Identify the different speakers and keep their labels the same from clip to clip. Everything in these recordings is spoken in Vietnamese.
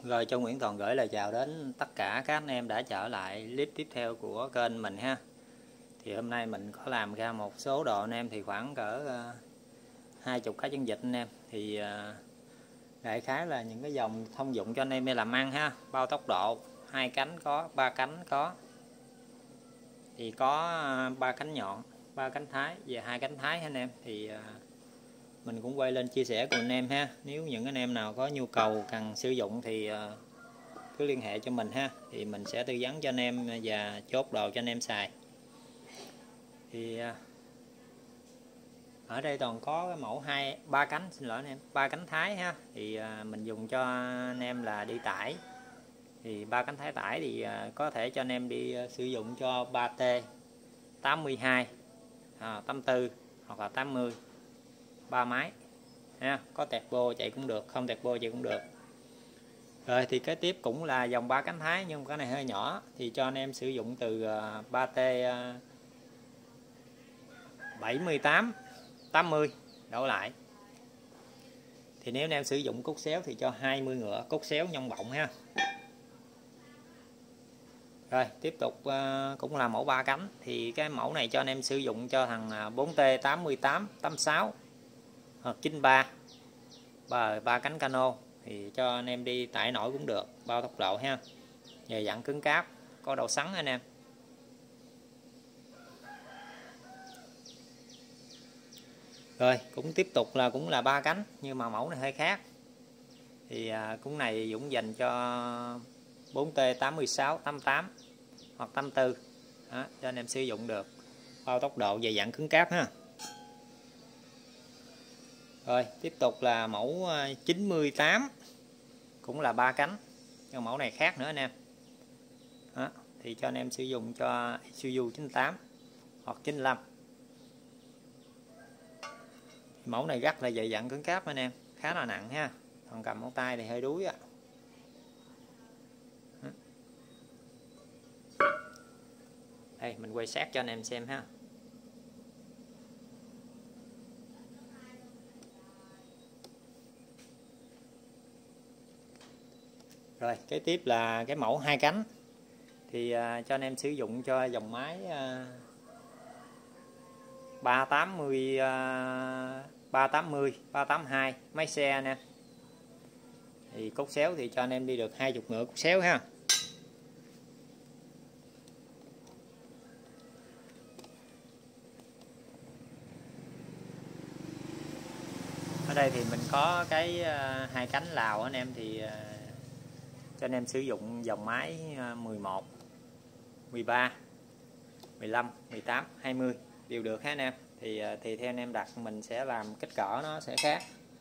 Speaker 1: Rồi Châu Nguyễn Toàn gửi lời chào đến tất cả các anh em đã trở lại clip tiếp theo của kênh mình ha. Thì hôm nay mình có làm ra một số đồ anh em, thì khoảng cỡ 20 cái chân vịt anh em. Thì đại khái là những cái dòng thông dụng cho anh em để làm ăn ha. Bao tốc độ, 2 cánh có, 3 cánh có. Thì có 3 cánh nhọn, 3 cánh thái và 2 cánh thái anh em. Thì mình cũng quay lên chia sẻ cùng anh em ha. Nếu những anh em nào có nhu cầu cần sử dụng thì cứ liên hệ cho mình ha, thì mình sẽ tư vấn cho anh em và chốt đồ cho anh em xài. Thì ở đây toàn có cái mẫu 3 cánh, xin lỗi anh em, 3 cánh thái ha. Thì mình dùng cho anh em là đi tải. Thì 3 cánh thái tải thì có thể cho anh em đi sử dụng cho 3T 82 84 hoặc là 80, 3 máy ha. Có tẹt bô chạy cũng được, không tẹt bô chạy cũng được. Rồi thì kế tiếp cũng là dòng 3 cánh thái, nhưng cái này hơi nhỏ, thì cho anh em sử dụng từ 3T 78 80 đổ lại. Thì nếu anh em sử dụng cốt xéo thì cho 20 ngựa cốt xéo nhông bọng ha. Rồi tiếp tục cũng là mẫu 3 cánh. Thì cái mẫu này cho anh em sử dụng cho thằng 4T 88 86 hoặc 93 3 cánh cano. Thì cho anh em đi tải nổi cũng được, bao tốc độ ha. Về dạng cứng cáp, có đầu sắn anh em. Rồi cũng tiếp tục là cũng là 3 cánh, nhưng mà mẫu này hơi khác. Thì cũng này cũng dành cho 4T 86 88 hoặc 84 đó, cho anh em sử dụng được, bao tốc độ về dạng cứng cáp ha. Rồi tiếp tục là mẫu 98, cũng là 3 cánh, nhưng mẫu này khác nữa anh em đó. Thì cho anh em sử dụng cho Isuzu 98 hoặc 95. Mẫu này rất là dày dặn cứng cáp anh em, khá là nặng ha. Còn cầm móng tay thì hơi đuối á. Đây mình quay sát cho anh em xem ha. Rồi kế tiếp là cái mẫu 2 cánh. Thì cho anh em sử dụng cho dòng máy 380 380 382 máy xe nè. Thì cốt xéo thì cho anh em đi được 20 ngựa cốt xéo ha. Ở đây thì mình có cái 2 cánh Lào anh em. Thì cho anh em sử dụng dòng máy 11 13 15 18 20 đều được ha anh em. Thì theo anh em đặt mình sẽ làm kích cỡ nó sẽ khác,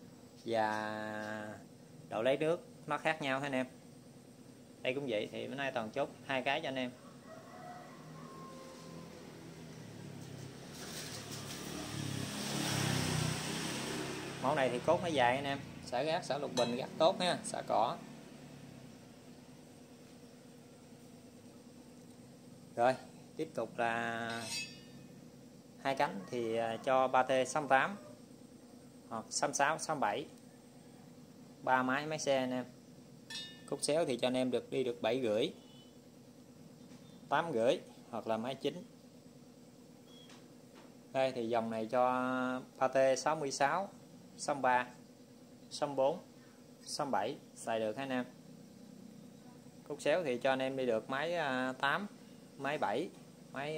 Speaker 1: và độ lấy nước nó khác nhau ha anh em. Đây cũng vậy, thì bữa nay toàn chốt 2 cái cho anh em. Mẫu này thì cốt nó dài anh em, xả gác, xả lục bình gác tốt ha, xả cỏ. Rồi tiếp tục là 2 cánh thì cho 3T 68 hoặc 66 67, 3 máy xe anh em. Cốt xéo thì cho anh em được đi được 7 rưỡi 8 rưỡi hoặc là máy 9. Đây thì dòng này cho 3T 66 63 64 67 xài được ha anh em. Cốt xéo thì cho anh em đi được máy 8, máy 7, máy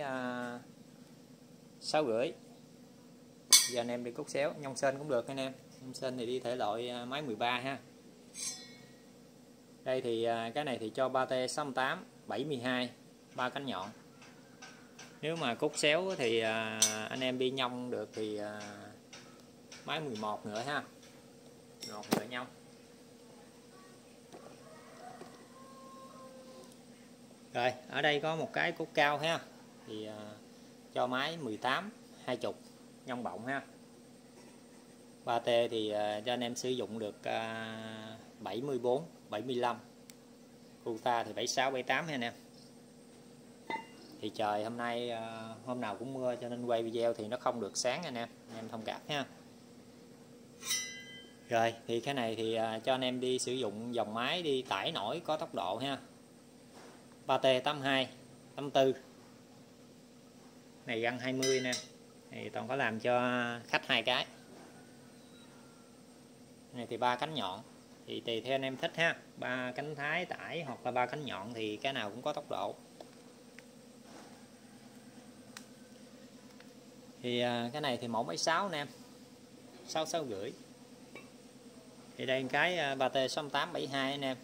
Speaker 1: 6 rưỡi. Giờ anh em đi cốt xéo, nhông sên cũng được anh em. Nhông sên thì đi thể loại máy 13 ha. Đây thì cái này thì cho 3T 68 72 3 cánh nhọn. Nếu mà cốt xéo thì anh em đi nhông được thì máy 11 nữa ha, 11 nữa nhông. Rồi ở đây có một cái cốt cao ha. Thì cho máy 18 20 nhông bọng ha. 3T thì cho anh em sử dụng được 74 75, Kuta thì 76 78 ha anh em. Thì trời hôm nay hôm nào cũng mưa cho nên quay video thì nó không được sáng anh em thông cảm ha. Rồi thì cái này thì cho anh em đi sử dụng dòng máy đi tải nổi có tốc độ ha. 3T82 84 này găng 20 nè, thì toàn có làm cho khách 2 cái này thì 3 cánh nhọn, thì tùy theo anh em thích ha, 3 cánh thái tải hoặc là 3 cánh nhọn thì cái nào cũng có tốc độ. Thì cái này thì mẫu máy 6 nè em, 66,5. Thì đây cái 3T6872 anh em.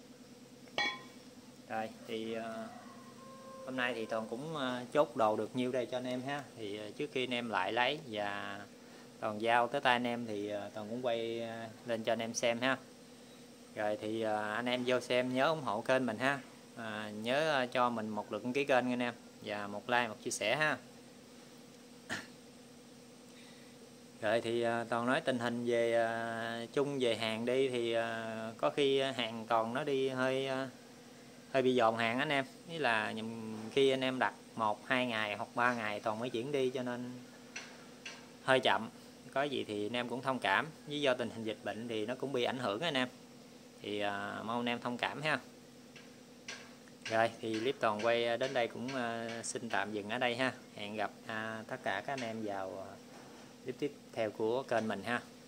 Speaker 1: Rồi thì hôm nay thì Toàn cũng chốt đồ được nhiêu đây cho anh em ha. Thì trước khi anh em lại lấy và Toàn giao tới tay anh em thì Toàn cũng quay lên cho anh em xem ha. Rồi thì anh em vô xem nhớ ủng hộ kênh mình ha. Nhớ cho mình một lượt đăng ký kênh nha anh em, và một like, một chia sẻ ha. Rồi thì Toàn nói tình hình về chung về hàng đi, thì có khi hàng còn nó đi hơi bị dồn hàng anh em, ý là khi anh em đặt 1-2 ngày hoặc 3 ngày Toàn mới chuyển đi, cho nên hơi chậm. Có gì thì anh em cũng thông cảm, với do tình hình dịch bệnh thì nó cũng bị ảnh hưởng anh em, thì mong anh em thông cảm ha. Rồi thì clip Toàn quay đến đây cũng xin tạm dừng ở đây ha. Hẹn gặp tất cả các anh em vào clip tiếp theo của kênh mình ha.